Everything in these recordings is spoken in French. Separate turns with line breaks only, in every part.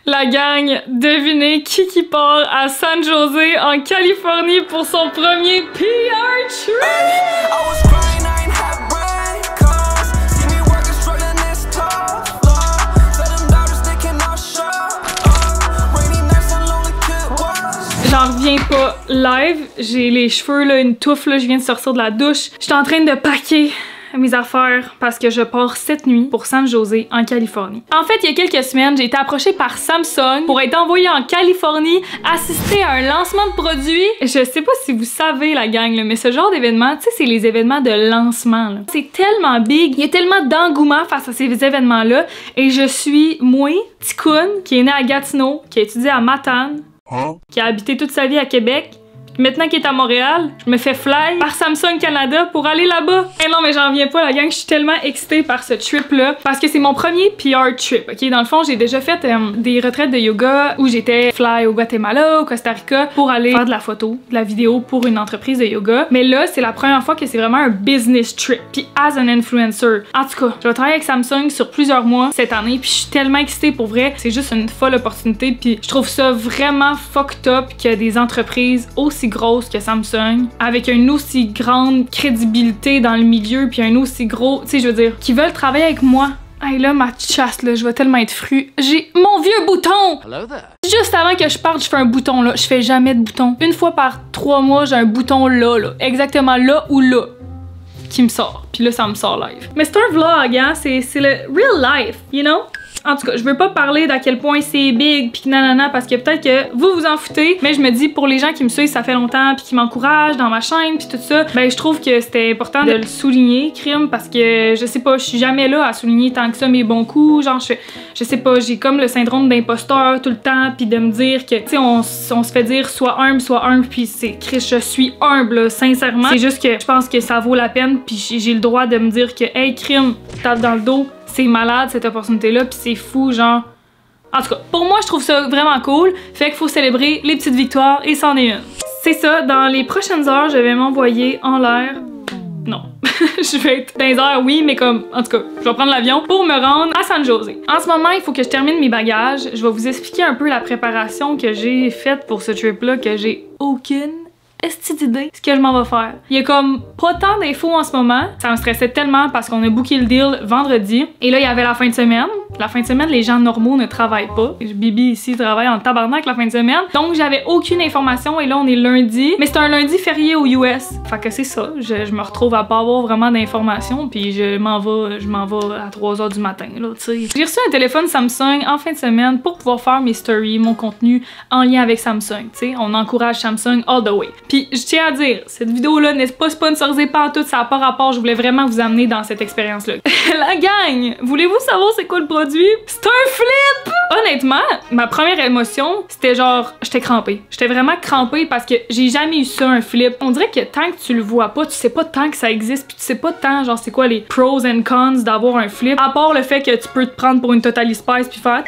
La gang, devinez qui part à San José en Californie pour son premier PR trip? J'en reviens pas live, j'ai les cheveux là, une touffe là, je viens de sortir de la douche. J'étais en train de packer mes affaires parce que je pars cette nuit pour San José en Californie. En fait, il y a quelques semaines, j'ai été approchée par Samsung pour être envoyée en Californie assister à un lancement de produit. Je sais pas si vous savez la gang, là, mais ce genre d'événement, tu sais, c'est les événements de lancement. C'est tellement big, il y a tellement d'engouement face à ces événements-là et je suis, moi, Ticoune, qui est née à Gatineau, qui a étudié à Matane, qui a habité toute sa vie à Québec. Maintenant qu'il est à Montréal, je me fais fly par Samsung Canada pour aller là-bas. Et non, mais j'en viens pas, la gang, je suis tellement excitée par ce trip-là parce que c'est mon premier PR trip, ok? Dans le fond, j'ai déjà fait des retraites de yoga où j'étais fly au Guatemala, au Costa Rica pour aller faire de la photo, de la vidéo pour une entreprise de yoga. Mais là, c'est la première fois que c'est vraiment un business trip. Puis as an influencer. En tout cas, je vais travailler avec Samsung sur plusieurs mois cette année puis je suis tellement excitée pour vrai. C'est juste une folle opportunité puis je trouve ça vraiment fucked up que des entreprises aussi grosse que Samsung, avec une aussi grande crédibilité dans le milieu, puis un aussi gros, tu sais, je veux dire, qui veulent travailler avec moi. Hey là, ma chasse, là, je vais tellement être fru. J'ai mon vieux bouton! Juste avant que je parte, je fais un bouton là. Je fais jamais de bouton. Une fois par 3 mois, j'ai un bouton là, exactement là ou là, qui me sort. Puis là, ça me sort live. Mais c'est un vlog, hein, c'est le real life, you know? En tout cas, je veux pas parler d'à quel point c'est big pis nanana parce que peut-être que vous vous en foutez, mais je me dis pour les gens qui me suivent ça fait longtemps puis qui m'encouragent dans ma chaîne puis tout ça, ben je trouve que c'était important de le souligner, crime, parce que je sais pas, je suis jamais là à souligner tant que ça mes bons coups, genre je sais pas, j'ai comme le syndrome d'imposteur tout le temps puis de me dire que tu sais on se fait dire soit humble puis c'est Chris, je suis humble là, sincèrement. C'est juste que je pense que ça vaut la peine puis j'ai le droit de me dire que hey crime, tape dans le dos. C'est malade cette opportunité-là, puis c'est fou, genre. En tout cas, pour moi, je trouve ça vraiment cool. Fait qu'il faut célébrer les petites victoires et c'en est une. C'est ça, dans les prochaines heures, je vais m'envoyer en l'air. Non. Je vais être dans les airs, oui, mais comme, en tout cas, je vais prendre l'avion pour me rendre à San José. En ce moment, il faut que je termine mes bagages. Je vais vous expliquer un peu la préparation que j'ai faite pour ce trip-là, que j'ai aucune d'idée ce que je m'en vais faire. Il y a comme pas tant d'infos en ce moment. Ça me stressait tellement parce qu'on a booké le deal vendredi. Et là, il y avait la fin de semaine. La fin de semaine, les gens normaux ne travaillent pas. Bibi ici travaille en tabarnak la fin de semaine. Donc, j'avais aucune information et là, on est lundi. Mais c'est un lundi férié aux US. Fait que c'est ça. Je me retrouve à pas avoir vraiment d'informations puis je m'en vais à 3h du matin, là, tu sais. J'ai reçu un téléphone Samsung en fin de semaine pour pouvoir faire mes stories, mon contenu en lien avec Samsung, tu sais. On encourage Samsung all the way. Puis je tiens à dire, cette vidéo-là n'est pas sponsorisée par tout, ça n'a pas rapport, je voulais vraiment vous amener dans cette expérience-là. La gang, voulez-vous savoir c'est quoi le produit? C'est un flip! Honnêtement, ma première émotion, c'était genre, j'étais crampée. J'étais vraiment crampée parce que j'ai jamais eu ça, un flip. On dirait que tant que tu le vois pas, tu sais pas tant que ça existe, puis tu sais pas tant, genre c'est quoi les pros and cons d'avoir un flip, à part le fait que tu peux te prendre pour une Totally Spice puis faire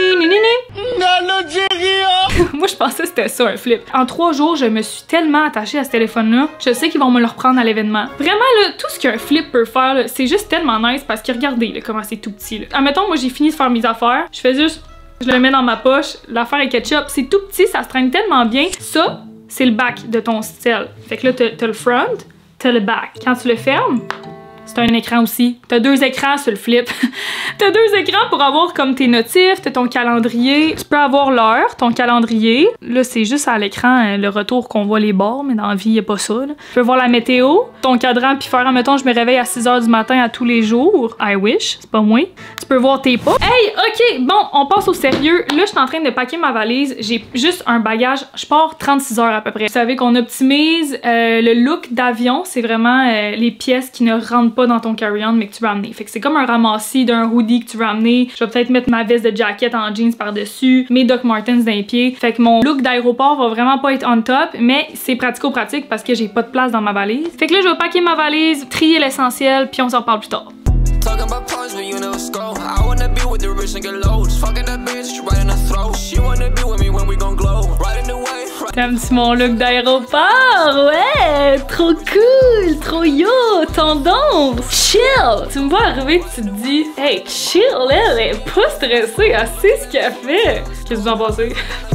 moi je pensais que c'était ça un flip. En 3 jours, je me suis tellement attachée à ce téléphone-là. Je sais qu'ils vont me le reprendre à l'événement. Vraiment là, tout ce qu'un flip peut faire, c'est juste tellement nice parce que regardez là, comment c'est tout petit. Là. Admettons, moi j'ai fini de faire mes affaires, je fais juste, je le mets dans ma poche, l'affaire est ketchup, c'est tout petit, ça se traîne tellement bien. Ça, c'est le back de ton style. Fait que là, t'as le front, t'as le back. Quand tu le fermes, c'est un écran aussi. T'as 2 écrans sur le flip. T'as 2 écrans pour avoir comme tes notifs, t'as ton calendrier. Tu peux avoir l'heure, ton calendrier. Là, c'est juste à l'écran le retour qu'on voit les bords, mais dans la vie, y a pas ça. Là. Tu peux voir la météo, ton cadran, puis faire, admettons, je me réveille à 6h du matin à tous les jours. I wish, c'est pas moi. Tu peux voir tes pas. Hey, ok, bon, on passe au sérieux. Là, je suis en train de packer ma valise. J'ai juste un bagage. Je pars 36 heures à peu près. Vous savez qu'on optimise le look d'avion. C'est vraiment les pièces qui ne rentrent pas dans ton carry-on mais que tu veux amener. Fait que c'est comme un ramassis d'un hoodie que tu veux amener. Je vais peut-être mettre ma veste de jacket en jeans par-dessus, mes Doc Martens d'un pied. Fait que mon look d'aéroport va vraiment pas être on top, mais c'est pratico-pratique parce que j'ai pas de place dans ma valise. Fait que là, je vais packer ma valise, trier l'essentiel, puis on s'en reparle plus tard.
Talking about points, but you never score. I wanna be with the rich and get loads. Fucking that bitch, right in her throat. She wanna be with me when we gon' glow. Right in the way.
T'aimes-tu mon look d'aéroport? Ouais! Trop cool! Trop yo! Tendance! Chill! Tu me vois arriver, tu te dis, hey, chill, elle est pas stressée, elle sait ce qu'elle fait! Qu'est-ce que vous en pensez?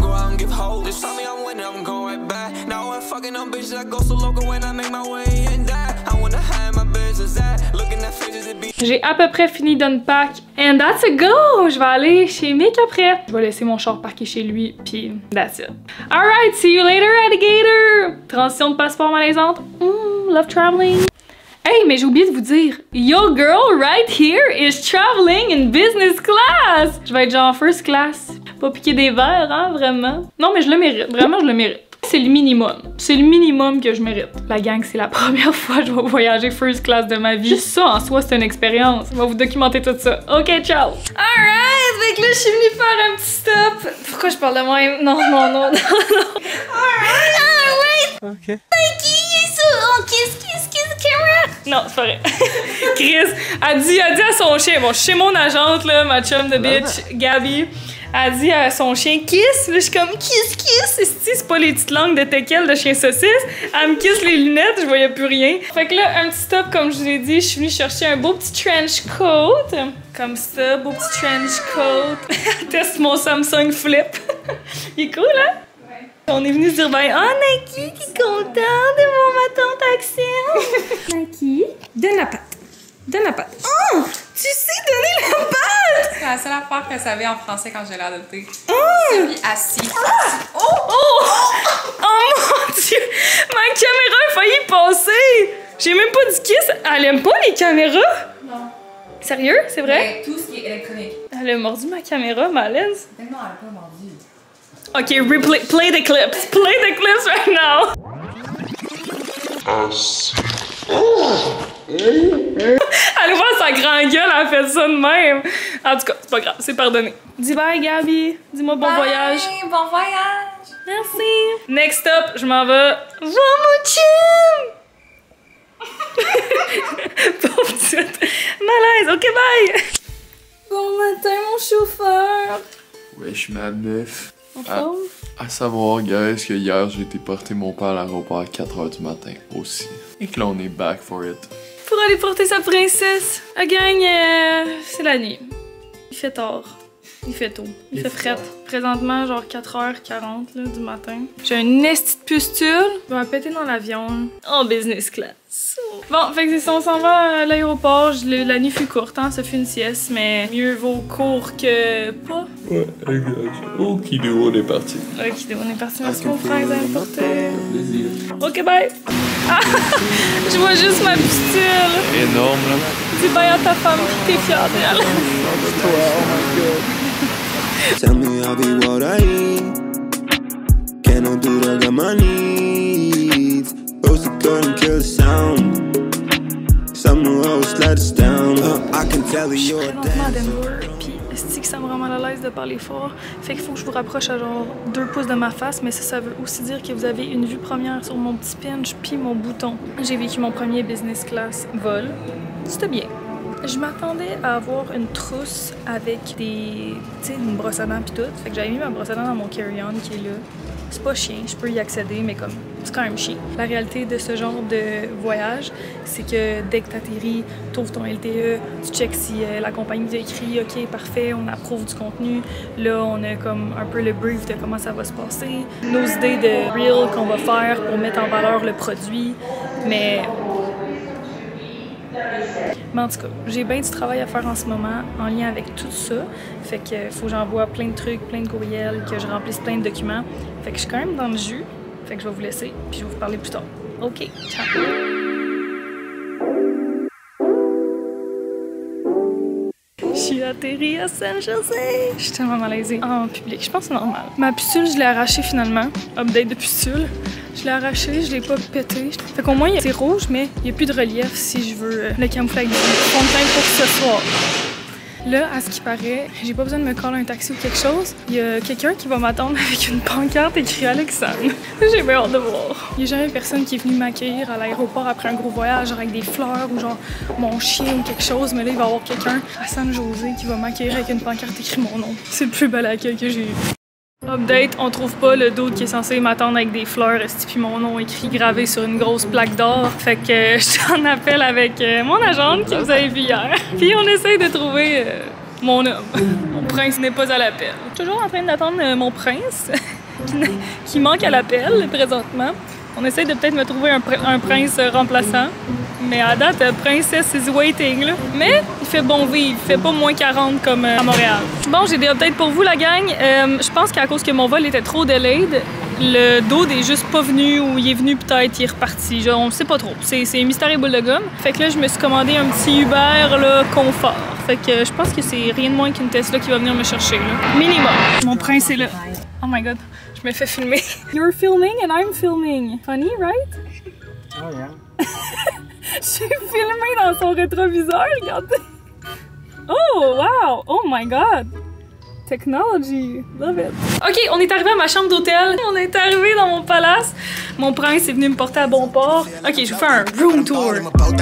J'ai à peu près fini d'unpack and that's a go! Je vais aller chez Mick après. Je vais laisser mon char parqué chez lui, puis that's it. Alright, see you later, alligator! Transition de passeport malaisante. Love traveling. Hey, mais j'ai oublié de vous dire, your girl right here is traveling in business class! Je vais être genre first class. Pas piquer des verres, hein, vraiment. Non, mais je le mérite, vraiment, je le mérite. C'est le minimum. C'est le minimum que je mérite. La gang, c'est la première fois que je vais voyager first class de ma vie. Juste ça, en soi, c'est une expérience. On va vous documenter tout ça. OK, ciao! Alright! Fait que là, je suis venue faire un petit stop. Pourquoi je parle de moi? Non. Alright!
OK.
Kiss, camera! Non, c'est pas vrai. Chris, elle dit à son chien, bon, chez mon agente, là, ma chum de bitch, Gabi, elle dit à son chien kiss. Là, je suis comme kiss. C'est pas les petites langues de teckel de chien saucisse. Elle me kiss les lunettes, je voyais plus rien. Fait que là, un petit stop, comme je vous ai dit, je suis venue chercher un beau petit trench coat. Comme ça, beau petit trench coat. Teste mon Samsung Flip. Il est cool, hein? On est venu se dire, ben, oh, Naki, t'es content de voir ma tante Axel? Naki, donne la patte. Oh! Tu sais donner la patte!
C'est la seule affaire qu'elle savait en français quand je l'ai adoptée.
Oh!
Assis.
Oh mon Dieu! Ma caméra a failli passer! J'ai même pas dit kiss. Elle aime pas les caméras?
Non.
Sérieux? C'est vrai?
Mais tout ce qui est électronique.
Elle a mordu ma caméra, malaise.
Non, elle a pas mordu.
Ok, play the clips. Play the clips right now. Allez voir sa grande gueule, elle a fait ça de même. En tout cas, c'est pas grave, c'est pardonné. Dis bye, Gabi. Dis-moi bon voyage.
Bon voyage.
Merci. Next up, je m'en vais. Voir mon chum. Pauvre petite. Malaise. Ok, bye. Bon matin, mon chauffeur.
Wesh, ma meuf.
En forme?
À savoir, guys, que hier, j'ai été porter mon père à l'aéroport à 4h du matin aussi. Et que là, on est back for it.
Pour aller porter sa princesse. La gang, c'est la nuit. Il fait tard. Il fait tôt. Il fait fret. Présentement, genre 4h40 là, du matin. J'ai un esti de pustule. Je vais me péter dans l'avion. En business class. Bon, fait que c'est ça, on s'en va à l'aéroport. La nuit fut courte, hein. Ça fut une sieste, mais mieux vaut court que pas.
Ouais, exact. Okidou, on est parti.
Ok, on est parti. Merci mon frère, vous allez me porter.
Plaisir.
Ok, bye. Ah, je vois juste ma pustule.
Énorme, là.
Dis bye à ta femme, t'es fière d'elle.
Oh my god.
Tell me I'll be what I eat. Can't no do that, got my needs. Roast the gun and kill the sound. Some new hoes let us down. I can tell that you're a
présentement à Denver, puis est-ce que ça me rend mal à l'aise de parler fort? Fait qu'il faut que je vous rapproche à genre 2 pouces de ma face, mais ça veut aussi dire que vous avez une vue première sur mon petit pinch puis mon bouton. J'ai vécu mon premier business class vol. C'était bien. Je m'attendais à avoir une trousse avec des, tu sais, une brosse à dents pis tout. Fait que j'avais mis ma brosse à dents dans mon carry-on qui est là. C'est pas chiant, je peux y accéder, mais comme, c'est quand même chiant. La réalité de ce genre de voyage, c'est que dès que t'atterris, t'ouvres ton LTE, tu checks si la compagnie t'a écrit « Ok, parfait, on approuve du contenu ». Là, on a comme un peu le brief de comment ça va se passer, nos idées de reel qu'on va faire pour mettre en valeur le produit, mais en tout cas, j'ai bien du travail à faire en ce moment en lien avec tout ça. Fait que faut que j'envoie plein de trucs, plein de courriels, que je remplisse plein de documents. Fait que je suis quand même dans le jus. Fait que je vais vous laisser, puis je vais vous parler plus tard. OK, ciao! Je suis atterrie à San José! Je suis tellement malaisée en public. Je pense que c'est normal. Ma pustule, je l'ai arrachée finalement. Update de pustule. Je l'ai arraché, je l'ai pas pété. Fait qu'au moins, c'est rouge, mais il n'y a plus de relief si je veux le camouflage du fond de teint pour ce soir. Là, à ce qui paraît, j'ai pas besoin de me coller un taxi ou quelque chose. Il y a quelqu'un qui va m'attendre avec une pancarte écrite Alexandre. J'ai bien hâte de voir. Il y a jamais personne qui est venu m'accueillir à l'aéroport après un gros voyage, genre avec des fleurs ou genre mon chien ou quelque chose. Mais là, il va y avoir quelqu'un à San José qui va m'accueillir avec une pancarte écrite mon nom. C'est le plus bel accueil que j'ai eu. Update, on trouve pas le dude qui est censé m'attendre avec des fleurs, puis mon nom écrit gravé sur une grosse plaque d'or. Fait que je t'en appelle avec mon agente que vous avez vu hier. Puis on essaye de trouver mon homme. Mon prince n'est pas à l'appel. Je suis toujours en train d'attendre mon prince qui manque à l'appel présentement. On essaye de peut-être me trouver un prince remplaçant. Mais à date, Princess is waiting, là. Mais il fait bon vivre, il fait pas moins 40 comme à Montréal. Bon, j'ai des updates pour vous, la gang. Je pense qu'à cause que mon vol était trop delayed, le dude est juste pas venu ou il est venu peut-être, il est reparti. Genre, on le sait pas trop. C'est un mystère et boule de gomme. Fait que là, je me suis commandé un petit Uber, là, confort. Fait que je pense que c'est rien de moins qu'une Tesla qui va venir me chercher, là. Minimum. Mon prince est là. Oh my god, je me fais filmer. You're filming and I'm filming. Funny, right?
Oh yeah.
Je suis filmée dans son rétroviseur, regardez! Oh, wow! Oh my god! Technology! Love it! Ok, on est arrivé à ma chambre d'hôtel. On est arrivé dans mon palace. Mon prince est venu me porter à bon port. Ok, je vais faire un room tour.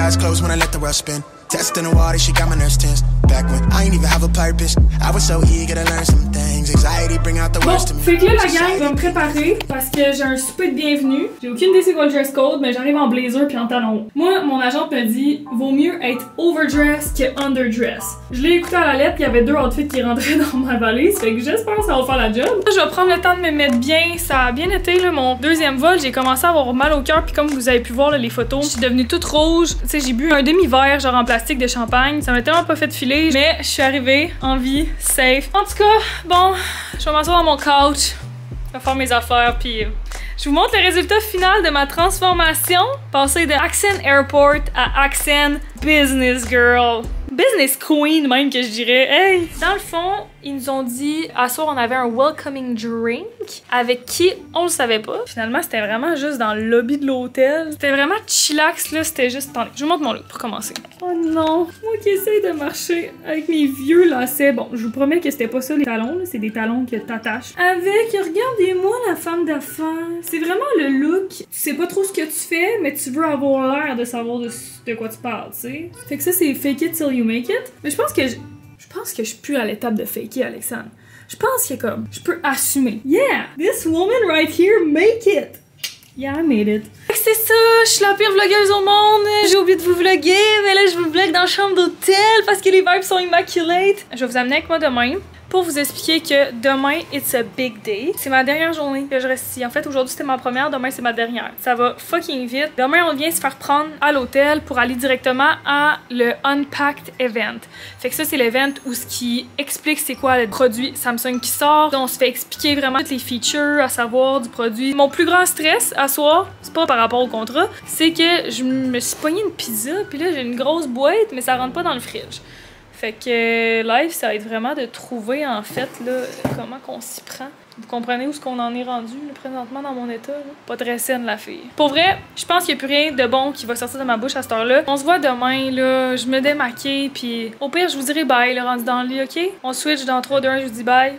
Testing the water, she got my nerves tense. Back when I ain't even have a purpose, I was so eager to learn some things. Anxiety bring out the worst in me. Fait que là, la gang va me préparer parce que j'ai un souper de bienvenue. J'ai aucune idée c'est quoi le dress code, mais j'arrive en blazer puis en talons. Moi, mon agente me dit, vaut mieux être overdress que underdress. Je l'ai écouté à la lettre, il y avait 2 outfits qui rentraient dans ma valise, fait que j'espère que ça va faire la job. Je vais prendre le temps de me mettre bien. Ça a bien été, là, mon deuxième vol. J'ai commencé à avoir mal au cœur, puis comme vous avez pu voir là, les photos, je suis devenue toute rouge. Tu sais, j'ai bu un demi-verre, genre en plastique de champagne. Ça m'a tellement pas fait filer, mais je suis arrivée en vie, safe. En tout cas, bon, je vais m'asseoir dans mon couch, je vais faire mes affaires, puis je vous montre le résultat final de ma transformation. Passer de Accent Airport à Accent Business Girl. Business Queen même que je dirais. Hey! Dans le fond, ils nous ont dit, à soir on avait un welcoming drink avec qui on le savait pas. Finalement, c'était vraiment juste dans le lobby de l'hôtel. C'était vraiment chillax là, c'était juste... Attendez, je vous montre mon look pour commencer. Oh non! Moi qui essaye de marcher avec mes vieux lacets. Bon, je vous promets que c'était pas ça les talons, c'est des talons que t'attaches. Avec, regardez-moi la femme d'affaires. C'est vraiment le look. Tu sais pas trop ce que tu fais, mais tu veux avoir l'air de savoir de quoi tu parles, tu sais. Fait que ça, c'est fake it till you make it. Mais je pense que je suis plus à l'étape de fake it, Alexandre. Je pense que comme, je peux assumer. Yeah! This woman right here, make it! Yeah, I made it. C'est ça, je suis la pire vlogueuse au monde. J'ai oublié de vous vlogger, mais là, je vous vlog dans la chambre d'hôtel parce que les vibes sont immaculate. Je vais vous amener avec moi demain pour vous expliquer que demain, it's a big day. C'est ma dernière journée que je reste ici. En fait, aujourd'hui, c'était ma première, demain, c'est ma dernière. Ça va fucking vite. Demain, on vient se faire prendre à l'hôtel pour aller directement à le Unpacked Event. Fait que ça, c'est l'event où ce qui explique c'est quoi le produit Samsung qui sort. On se fait expliquer vraiment toutes les features à savoir du produit. Mon plus grand stress à soir, c'est pas par rapport au contrat, c'est que je me suis pogné une pizza, puis là, j'ai une grosse boîte, mais ça rentre pas dans le fridge. Fait que live, ça va être vraiment de trouver en fait là, comment qu'on s'y prend. Vous comprenez où est-ce qu'on en est rendu là, présentement dans mon état? Là? Pas très saine la fille. Pour vrai, je pense qu'il n'y a plus rien de bon qui va sortir de ma bouche à cette heure-là. On se voit demain, là, je me démaquille, puis au pire, je vous dirai bye, là, rendu dans le lit, ok? On switch dans 3, 2, 1, je vous dis bye.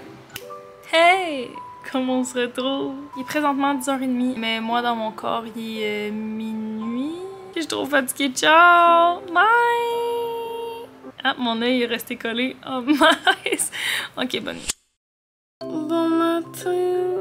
Hey! Comment on se retrouve? Il est présentement 10h30, mais moi dans mon corps, il est minuit. Je suis trop fatiguée, ciao! Bye! Ah, mon œil est resté collé. Oh, mince! Ok, bonne nuit. Bon matin!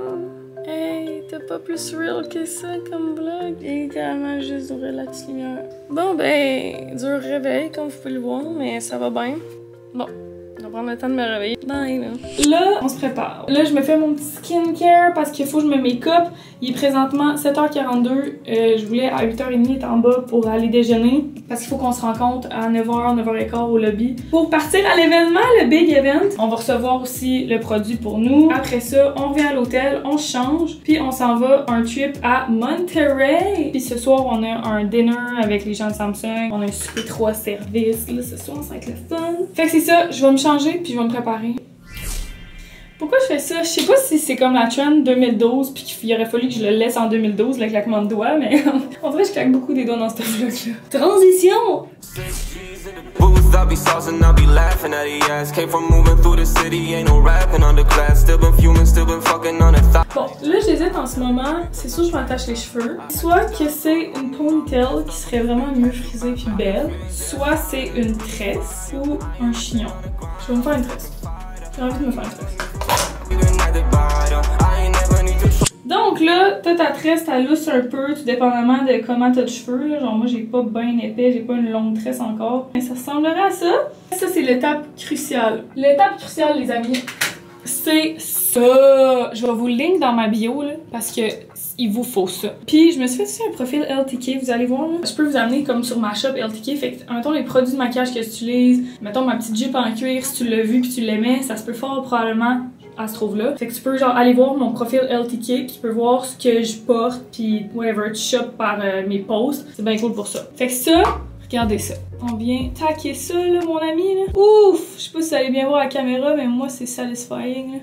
Hey, t'as pas plus real que ça comme vlog? J'ai littéralement juste ouvert la petite lumière. Bon, ben, dur réveil, comme vous pouvez le voir, mais ça va bien. Bon. On va prendre le temps de me réveiller. Bye, là. Là, on se prépare. Là, je me fais mon petit skincare parce qu'il faut que je me make-up. Il est présentement 7h42. Je voulais à 8h30 être en bas pour aller déjeuner parce qu'il faut qu'on se rencontre à 9h, 9h15 au lobby pour partir à l'événement, le big event. On va recevoir aussi le produit pour nous. Après ça, on revient à l'hôtel, on se change, puis on s'en va un trip à Monterey. Puis ce soir, on a un dinner avec les gens de Samsung. On a un souper 3 services. Là, ce soir, ça va être le fun. Fait que c'est ça, je vais me changer puis je vais me préparer. Pourquoi je fais ça? Je sais pas si c'est comme la trend 2012 puis qu'il aurait fallu que je le laisse en 2012, le claquement de doigts, mais en vrai, je claque beaucoup des doigts dans ce vlog-là. Transition!
Booth, I'll be saucing, I'll be laughing at his ass. Came from moving through the city, ain't no rapping underclass. Still been fuming, still been fucking on the thought.
Bon, là j'hésite en ce moment, c'est sûr je m'attache les cheveux. Soit que c'est une ponytail qui serait vraiment mieux frisée puis belle, soit c'est une tresse ou un chignon. Je vais me faire une tresse. J'ai envie de me faire une tresse. Donc là, t'as ta tresse, ta lousse un peu, tout dépendamment de comment t'as de cheveux. Là. Genre moi j'ai pas bien épais, j'ai pas une longue tresse encore. Mais ça ressemblerait à ça. Ça c'est l'étape cruciale. L'étape cruciale les amis, c'est ça. Je vais vous le link dans ma bio là, parce que il vous faut ça. Puis je me suis fait aussi un profil LTK, vous allez voir là. Je peux vous amener comme sur ma shop LTK, fait que mettons les produits de maquillage que tu utilises, mettons ma petite jupe en cuir, si tu l'as vu puis tu l'aimais, ça se peut fort probablement elle se trouve là. Fait que tu peux genre aller voir mon profil LTK puis tu peux voir ce que je porte puis whatever, tu shop par mes posts. C'est bien cool pour ça. Fait que ça, regardez ça. On vient taquer ça là mon ami là. Ouf! Je sais pas si vous allez bien voir la caméra mais moi c'est satisfying là.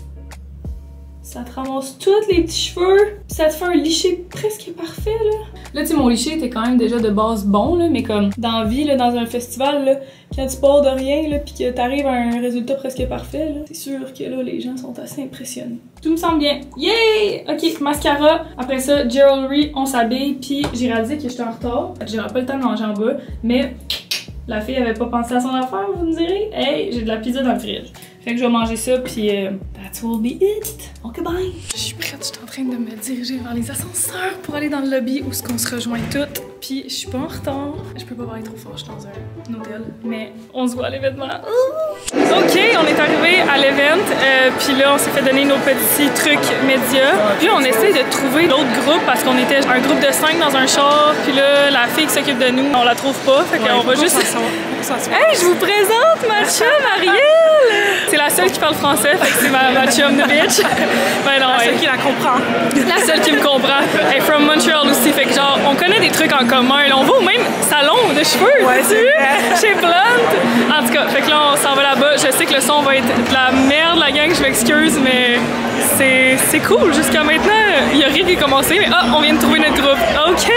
Ça te ramasse tous les petits cheveux, pis ça te fait un liché presque parfait là. Là tu sais mon liché était quand même déjà de base bon là, mais comme dans la vie là, dans un festival là, quand tu pars de rien là pis que t'arrives à un résultat presque parfait là, c'est sûr que là les gens sont assez impressionnés. Tout me semble bien. Yay! Ok, mascara. Après ça, jewelry, on s'habille pis j'ai réalisé que j'étais en retard. J'aurais pas le temps de manger en bas, mais la fille avait pas pensé à son affaire, vous me direz. Hey, j'ai de la pizza dans le fridge. Fait que je vais manger ça, puis that will be it. Ok, bye! Je suis prête, je suis en train de me diriger vers les ascenseurs pour aller dans le lobby où on se rejoint toutes. Puis je suis pas en retard. Je peux pas parler trop fort, je suis dans un hôtel. Mais on se voit à l'événement. Ok, on est arrivé à l'événement. Puis là, on s'est fait donner nos petits trucs médias. Puis on essaie de trouver d'autres groupes parce qu'on était un groupe de 5 dans un char. Puis là, la fille qui s'occupe de nous, on la trouve pas. Fait qu'on va juste... Hey, je vous présente ma chum Ariel! C'est la seule qui parle français, fait que c'est ma chum de bitch. Ben non, la seule qui la comprend. La seule qui me comprend. Elle est from Montreal aussi, fait que genre, on connaît des trucs en commun. Là, on va au même salon de cheveux, ouais, chez Blunt. En tout cas, fait que là, on s'en va là-bas. Je sais que le son va être de la merde, la gang, je m'excuse, mais c'est cool. Jusqu'à maintenant, il n'y a rien qui est commencé, mais ah, on vient de trouver notre groupe. OK!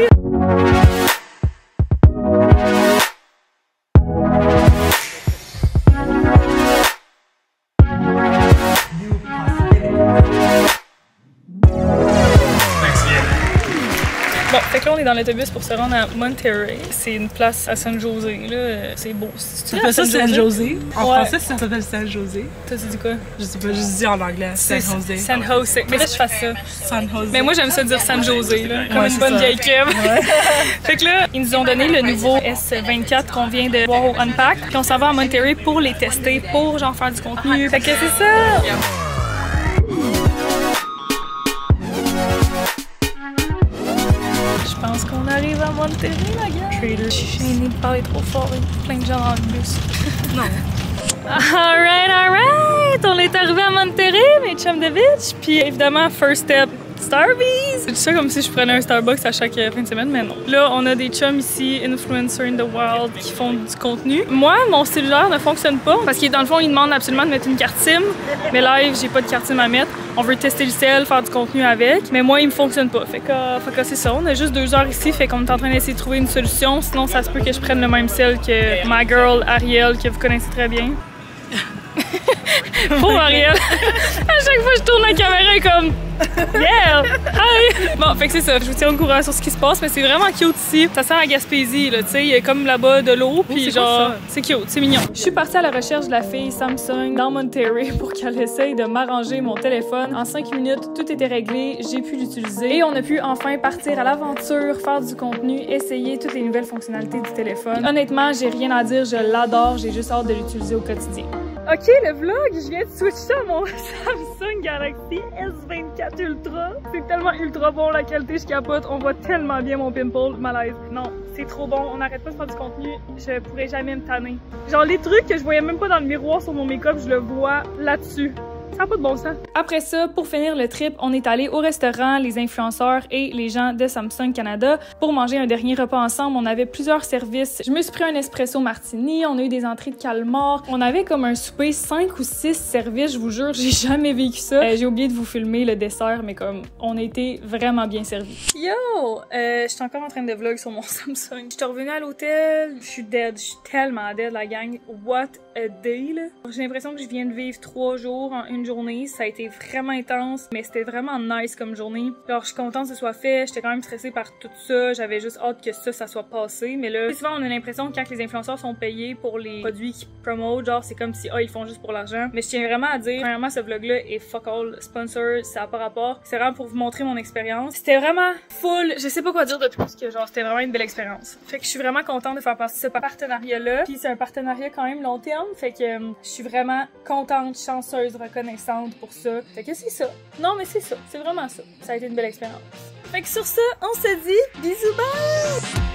Bon, fait que là, on est dans l'autobus pour se rendre à Monterey. C'est une place à San José, là. C'est beau.
Tu appelles ça San José? En français, ça s'appelle San José.
Toi, tu dis quoi?
Je sais pas, je dis en anglais. San José.
San José. Mais là, je fasse ça.
San José.
Mais moi, j'aime ça dire San José, là. Comme une bonne vieille crème. Ouais. Fait que là, ils nous ont donné le nouveau S24 qu'on vient de voir au Unpack. Puis on s'en va à Monterey pour les tester, pour genre faire du contenu. Fait que c'est ça! Je pense qu'on arrive à Monterey, la gars. Je suis gênée de parler trop fort, il y a plein de gens dans le bus. Non. Alright! On est arrivé à Monterey, mes chums de bitch. Puis évidemment, first step, Starbucks! C'est ça comme si je prenais un Starbucks à chaque fin de semaine, mais non. Là, on a des chums ici, influencers in the wild, qui font du contenu. Moi, mon cellulaire ne fonctionne pas parce que dans le fond, ils demandent absolument de mettre une carte SIM. Mais live, j'ai pas de carte SIM à mettre. On veut tester le cell, faire du contenu avec. Mais moi, il me fonctionne pas. Fait que c'est ça. On a juste 2 heures ici. Fait qu'on est en train d'essayer de trouver une solution. Sinon, ça se peut que je prenne le même cell que ma girl Ariel, que vous connaissez très bien. Pauvre Ariel! À chaque fois que je tourne la caméra, elle est comme yeah! Hi! Bon, fait que c'est ça. Je vous tiens au courant sur ce qui se passe, mais c'est vraiment cute ici. Ça sent la Gaspésie, là, tu sais. Il y a comme là-bas de l'eau, puis genre, c'est cute, c'est mignon. Je suis partie à la recherche de la fille Samsung dans Monterey pour qu'elle essaye de m'arranger mon téléphone. En 5 minutes, tout était réglé, j'ai pu l'utiliser et on a pu enfin partir à l'aventure, faire du contenu, essayer toutes les nouvelles fonctionnalités du téléphone. Puis, honnêtement, j'ai rien à dire, je l'adore, j'ai juste hâte de l'utiliser au quotidien. Ok, le vlog, je viens de switcher à mon Samsung Galaxy S24 Ultra. C'est tellement ultra bon, la qualité, je capote. On voit tellement bien mon pimple, malaise. Non, c'est trop bon, on n'arrête pas de faire du contenu, je pourrais jamais me tanner. Genre les trucs que je voyais même pas dans le miroir sur mon make-up, je le vois là-dessus. Ça n'a pas de bon sens. Après ça, pour finir le trip, on est allé au restaurant, les influenceurs et les gens de Samsung Canada pour manger un dernier repas ensemble. On avait plusieurs services. Je me suis pris un espresso martini, on a eu des entrées de calmar. On avait comme un souper 5 ou 6 services, je vous jure, j'ai jamais vécu ça. J'ai oublié de vous filmer le dessert, mais comme on a été vraiment bien servis. Yo! Je suis encore en train de vlog sur mon Samsung. Je suis revenue à l'hôtel, je suis dead, je suis tellement dead la gang. What a day là! J'ai l'impression que je viens de vivre 3 jours en une journée. Ça a été vraiment intense, mais c'était vraiment nice comme journée. Alors je suis contente que ce soit fait, j'étais quand même stressée par tout ça, j'avais juste hâte que ça soit passé, mais là, souvent on a l'impression que quand les influenceurs sont payés pour les produits qu'ils promotent, genre c'est comme si ils font juste pour l'argent. Mais je tiens vraiment à dire, premièrement ce vlog là est fuck all sponsor, ça n'a pas rapport. C'est vraiment pour vous montrer mon expérience. C'était vraiment full, je sais pas quoi dire de plus que genre c'était vraiment une belle expérience. Fait que je suis vraiment contente de faire partie de ce partenariat là. Puis c'est un partenariat quand même long terme, fait que je suis vraiment contente, chanceuse, reconnaissante pour ça. Fait que c'est ça. Non mais c'est ça, c'est vraiment ça. Ça a été une belle expérience. Fait que sur ça, on se dit bisous, bye!